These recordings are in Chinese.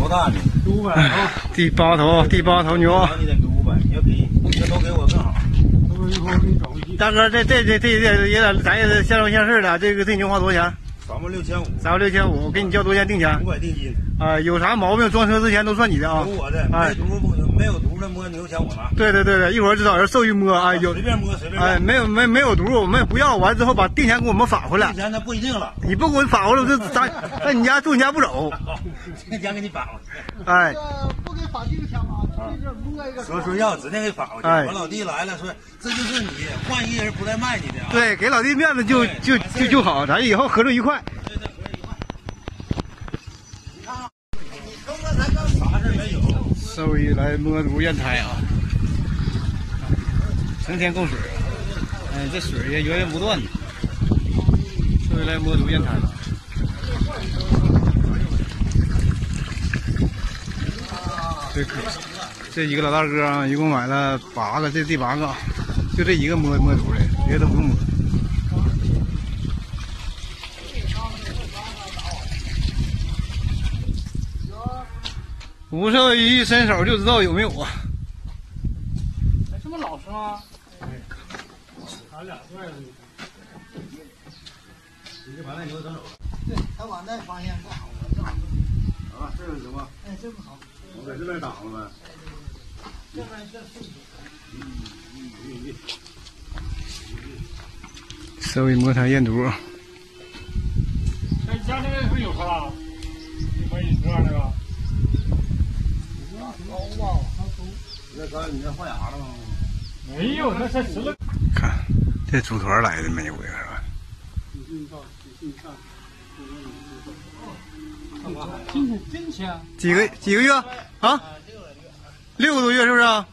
多大呢？ 给500啊！ 第8头牛。 你得给500，你要给你要都给我更好。 都一会儿给你找回去。 大哥，这也得咱也相容相式的，这牛花多少钱 36500。 36500，我给你交多少钱定钱 ？500定金。 有啥毛病装车之前都算你的啊。 有我的，没有毒的摸牛钱我拿。 对，一会儿至少要授予摸啊，有随便摸随便。 哎，没有毒，我们也不要，完之后把定钱给我们返回来。 定钱那不一定了， 你不给我返回来，我就在你家住你家不走。 定钱给你返回去。 哎， 不给返这个钱吗？这摸一个。 说要指定给返回去。我老弟来了，说这就是你，换一人不带卖你的。 对，给老弟面子就好，咱以后合作愉快。兽医来摸犊验胎啊，成天供水，这水也源源不断的。兽医来摸犊验胎。这一个老大哥啊，一共买了8个，这第8个，就这一个摸犊的，别的都不用摸。吴兽医一伸手就知道有没有啊！ 这么老实吗？咱俩拽了你就把那牛整走了。 对，他往那发现不好了，正好。 啊，这个行吗？ 哎，这不好。 我在这边挡了呗。 这边这顺兽医摸胎验犊。 哎，家那个是有车啊？你可以车那个。 高吧？ 那刚才你那换牙了吗？ 没有，那才10了。 看，这组团来的没有呀？是吧？ 真香！ 几个月啊？6个多月是不是啊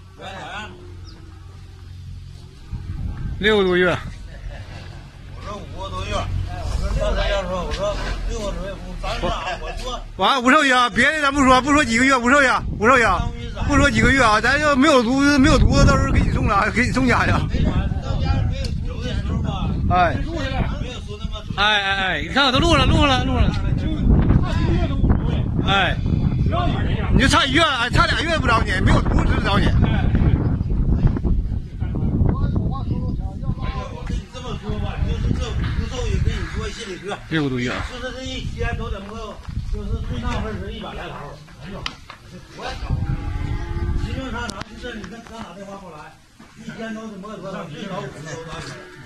？6个多月。 我说5个多月。刚才要说，我说6个多月，咱俩我说。 完，吴兽医啊，别的咱不说几个月，吴兽医啊，不说几个月啊，咱要没有犊子，到时候给你送了，给你送家去。 有的时候吧， 哎， 没有说那么。 哎，你看我都录了。哎，你就差1月，差2月不找你，没有犊子找你。 我跟你这么说吧，就是这5个兽医跟你说心里话 6个多月。 就是这一天都得摸，就是最大分是100来头。哎呦，我也高。时间长就这，你看刚打电话过来，一天都得摸多少？最少50多单。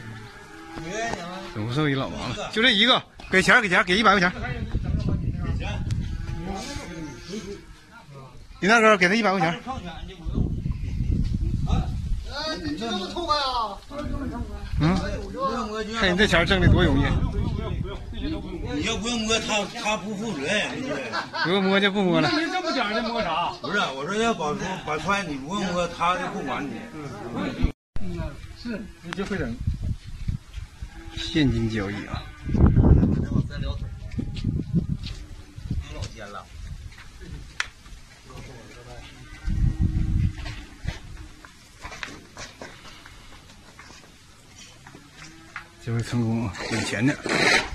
吴兽医老忙了，就这一个，给钱，给100块钱。李大哥，给他100块钱。 你这么痛快啊？ 看你这钱挣的多容易。 你要不用摸他不负责任，对不对？ 不用摸就不摸了。 你这么讲这摸啥？ 不是，我说要保穿，你不用摸，他就不管你。 是，你就会整。 现金交易啊。 我再撩腿，老尖了。 这回成功，有钱的。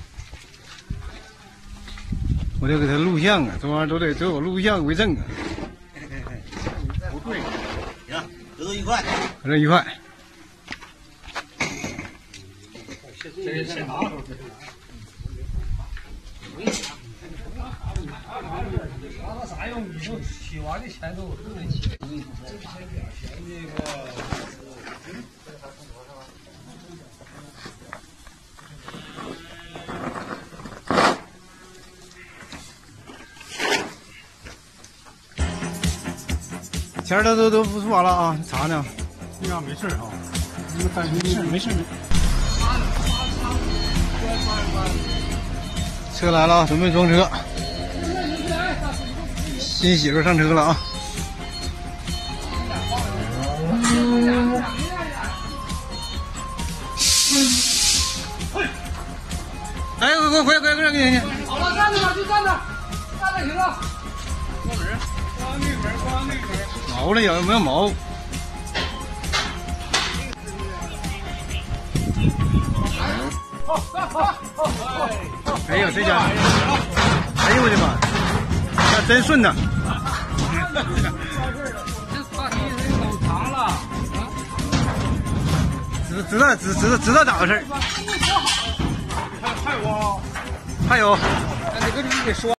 我得给他录像啊，这玩意儿都得有录像为证啊。 不对，行，合作愉快。 合作愉快。 这是现拿手的。拿啥用？你就取完的钱都都得起。这点钱那个。 钱都付完了啊，查呢？ 这样没事啊，你们担心没事。 车来了啊，准备装车。新媳妇上车了啊！哎，回来，给你。 好了，站着吧，就站着，站着行了。 关那门。 毛了有没有毛？哎呦，这家伙！哎呦我的妈！那真顺呐！ 这话题是搞砸了。 知道咋回事？ 还有啊， 还有。 那你跟你给说。